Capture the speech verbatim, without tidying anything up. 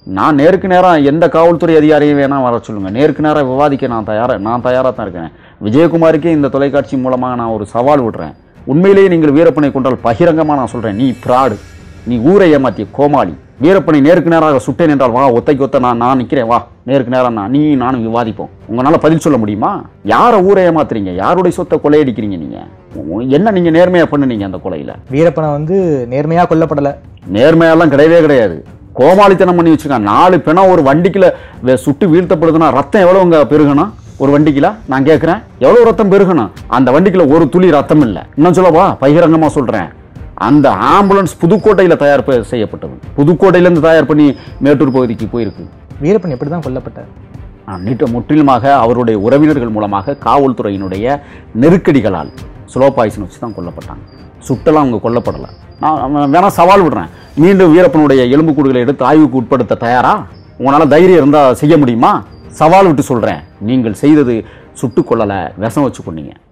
நான் நேருக்கு நேராக எந்த காவல்துறை அதிகாரியும் வேணால் வர சொல்லுங்கள், நேருக்கு நேராக விவாதிக்க நான் தயாராக நான் தயாராக தான் இருக்கேன். விஜயகுமாருக்கே இந்த தொலைக்காட்சி மூலமாக நான் ஒரு சவால் விடுறேன். உண்மையிலேயே நீங்கள் வீரப்பனை கொண்டால் பகிரங்கமாக நான் சொல்கிறேன், நீ பிராடு, நீ ஊரை ஏமாத்திய கோமாளி. வீரப்பனை நேருக்கு நேராக சுட்டேன் என்றால் வா, ஒத்தைக்கு ஒத்த நான் நான் நிற்கிறேன், வா நேருக்கு நேராக நான் நீ நானும் விவாதிப்போம். உங்களால் பதில் சொல்ல முடியுமா? யாரை ஊரை ஏமாத்துறீங்க? யாருடைய சொத்தை கொள்ளையடிக்கிறீங்க? நீங்கள் என்ன நீங்கள் நேர்மையாக பண்ணுனீங்க அந்த கொலையில்? வீரப்பனை வந்து நேர்மையாக கொல்லப்படலை. நேர்மையெல்லாம் கிடையவே கிடையாது, கோமாளித்தனம் பண்ணி வச்சுருக்காங்க. நாலு பிணம் ஒரு வண்டிக்குள்ள சுட்டு வீழ்த்தப்படுதுன்னா ரத்தம் எவ்வளோ உங்க பெருகணும்? ஒரு வண்டிக்குல நான் கேட்குறேன், எவ்வளோ ரத்தம் பெருகணும்? அந்த வண்டிக்குள்ள ஒரு துளி ரத்தம் இல்லை. இன்னும் சொல்லவா, பகிரங்கமாக சொல்கிறேன், அந்த ஆம்புலன்ஸ் புதுக்கோட்டையில் தயார் செய்யப்பட்டது. புதுக்கோட்டையிலேருந்து தயார் பண்ணி மேட்டூர் பகுதிக்கு போயிருக்கு. வீரப்பன் எப்படி தான் கொல்லப்பட்டார்? நீட்ட முற்றிலுமாக அவருடைய உறவினர்கள் மூலமாக காவல்துறையினுடைய நெருக்கடிகளால் ஸ்லோ பாய்சன் வச்சு தான் கொல்லப்பட்டாங்க. சுட்டெல்லாம் அவங்க கொல்லப்படலை. நான் வேணா சவால் விடுறேன், மீண்டும் வீரப்பனுடைய எலும்புக்கூடுகளை எடுத்து ஆய்வுக்கு உட்படுத்த தயாரா? உங்களால் தைரியம் இருந்தால் செய்ய முடியுமா? சவால் விட்டு சொல்கிறேன், நீங்கள் செய்தது சுட்டு கொள்ளலை, விஷம் வச்சு கொண்டீங்க.